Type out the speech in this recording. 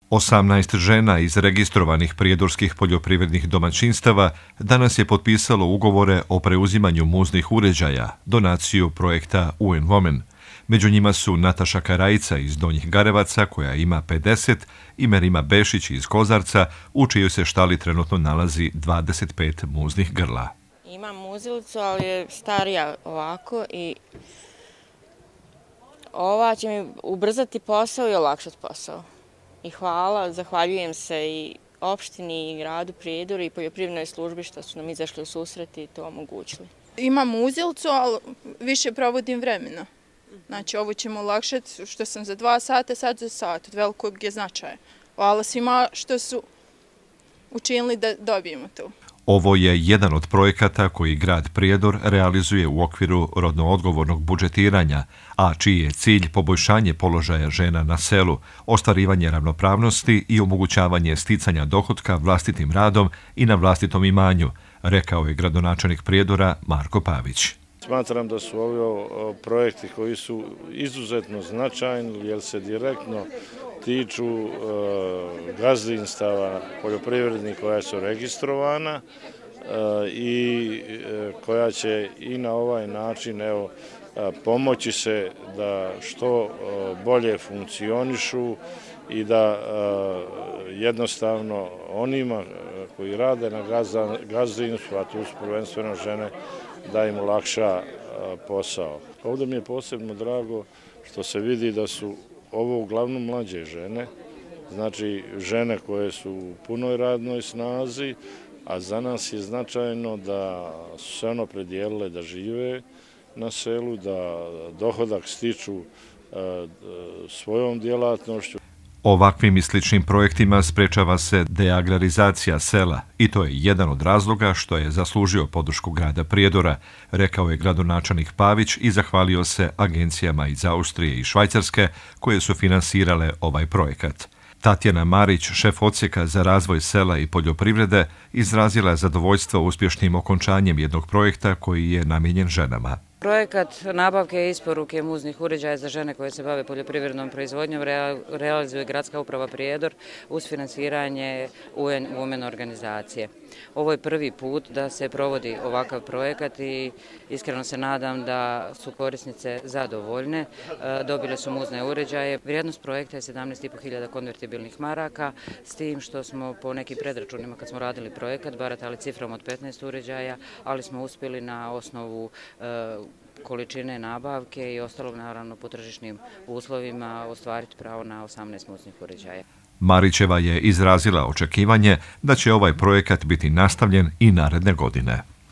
18 žena iz registrovanih prijedorskih poljoprivrednih domaćinstava danas je potpisalo ugovore o preuzimanju muznih uređaja, donaciju projekta UN Women. Među njima su Nataša Karajica iz Donjih Garevaca, koja ima 50, i Merima Bešić iz Kozarca, u čijoj se štali trenutno nalazi 25 muznih grla. Imam muzilicu, ali je starija ovako i ova će mi ubrzati posao i olakšati posao. I hvala, zahvaljujem se i opštini i gradu Prijedor i poljoprivrednoj službi što su nam izašli u susret i to omogućili. Imam muzilicu, ali više provodim vremena. Znači, ovo će mu olakšati što sam za 2 sata, sad za sat, od velikog je značaja. Hvala svima što su učinili da dobijemo to. Ovo je jedan od projekata koji grad Prijedor realizuje u okviru rodno odgovornog budžetiranja, a čiji je cilj poboljšanje položaja žena na selu, ostvarivanje ravnopravnosti i omogućavanje sticanja dohotka vlastitim radom i na vlastitom imanju, rekao je gradonačelnik Prijedora Marko Pavić. Smatram da su ovi projekti koji su izuzetno značajni jer se direktno tiču gazdinstava poljoprivrednih koja su registrovana i koja će i na ovaj način pomoći se da što bolje funkcionišu i da jednostavno onima koji rade na gazdinstvu, a tu su prvenstveno žene, da im olakša posao. Ovdje mi je posebno drago što se vidi da su ovo uglavnom mlađe žene, znači žene koje su u punoj radnoj snazi, a za nas je značajno da su se opredijelile da žive na selu, da dohodak stiču svojom djelatnošću. Ovakvim i sličnim projektima sprečava se deagrarizacija sela i to je jedan od razloga što je zaslužio podršku grada Prijedora, rekao je gradonačelnik Pavić i zahvalio se agencijama iz Austrije i Švajcarske koje su finansirale ovaj projekat. Tatjana Marić, šef odsjeka za razvoj sela i poljoprivrede, izrazila je zadovoljstvo uspješnim okončanjem jednog projekta koji je namijenjen ženama. Projekat nabavke i isporuke muznih uređaja za žene koje se bave poljoprivrednom proizvodnjom realizuje Gradska uprava Prijedor uz finansiranje UN Women organizacije. Ovo je prvi put da se provodi ovakav projekat i iskreno se nadam da su korisnice zadovoljne. Dobile su muzne uređaje. Vrijednost projekta je 17.500 konvertibilnih maraka, s tim što smo po nekim predračunima kad smo radili projekat baratali cifrom od 15 uređaja, ali smo uspjeli na osnovu količine nabavke i ostalog naravno po tržišnim uslovima ostvariti pravo na 18 muznih uređaja. Marićeva je izrazila očekivanje da će ovaj projekat biti nastavljen i naredne godine.